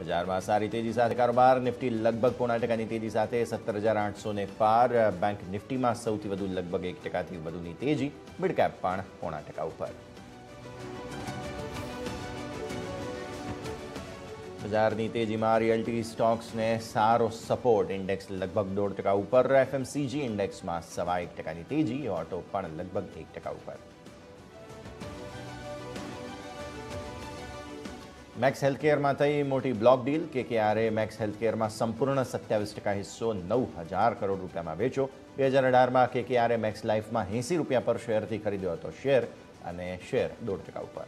બજારમાં સારી તેજી સાથે કારોબાર. નિફ્ટી લગભગ 0.5% તેજી સાથે 17,800 પાર. બેંક નિફ્ટીમાં સૌથી વધુ લગભગ 1%થી વધુની તેજી. મિડ કેપ પણ 0.5% ઉપર. બજારની તેજીમાં રિયલ્ટી સ્ટોક્સને સારો સપોર્ટ. ઇન્ડેક્સ લગભગ 1.5% ઉપર. એફએમસીજી ઇન્ડેક્સમાં 1.25%ની તેજી. ઓટો પણ લગભગ 1% ઉપર. મેક્સ હેલ્થકેરમાં થઈ મોટી બ્લોક ડીલ. કેકેઆરે મેક્સ હેલ્થકેરમાં સંપૂર્ણ 27% હિસ્સો 9,000 કરોડ રૂપિયામાં વેચ્યો. 2018માં કેકેઆરે મેક્સ લાઈફમાં 80 રૂપિયા પર શેરથી ખરીદ્યો હતો શેર, અને શેર 1.5% ઉપર.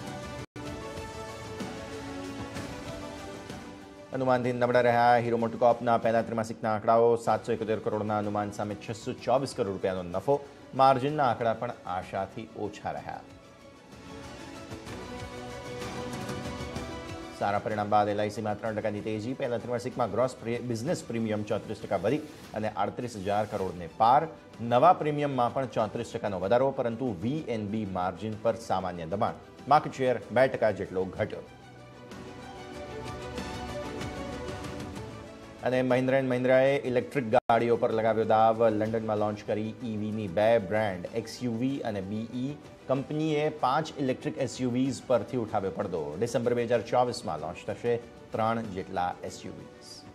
અનુમાનથી નબળા રહ્યા હીરો મોટોકોર્પના પહેલા ત્રિમાસિકના આંકડાઓ. 771 કરોડના અનુમાન સામે 624 કરોડ રૂપિયાનો નફો. માર્જિનના આંકડા પણ આશાથી ઓછા રહ્યા. સારા પરિણામ બાદ એલઆઈસીમાં 3%ની તેજી. પહેલા ત્રિમાસિકમાં ગ્રોસ બિઝનેસ પ્રીમિયમ 34% વધી અને 38,000 કરોડને પાર. નવા પ્રીમિયમમાં પણ 34%નો વધારો, પરંતુ વીએનબી માર્જિન પર સામાન્ય દબાણ. માર્કેટ શેર 2% જેટલો ઘટ્યો. અને મહિન્દ્રા એન્ડ મહિન્દ્રાએ ઇલેક્ટ્રિક ગાડીઓ પર લગાવ્યો દાવ. લંડનમાં લોન્ચ કરી ઈવીની 2 બ્રાન્ડ એક્સયુવી અને બીઈ. કંપનીએ 5 ઇલેક્ટ્રિક એસયુવીઝ પરથી ઉઠાવ્યો પડદો. ડિસેમ્બર 2024માં લોન્ચ થશે 3 જેટલા એસયુવીઝ.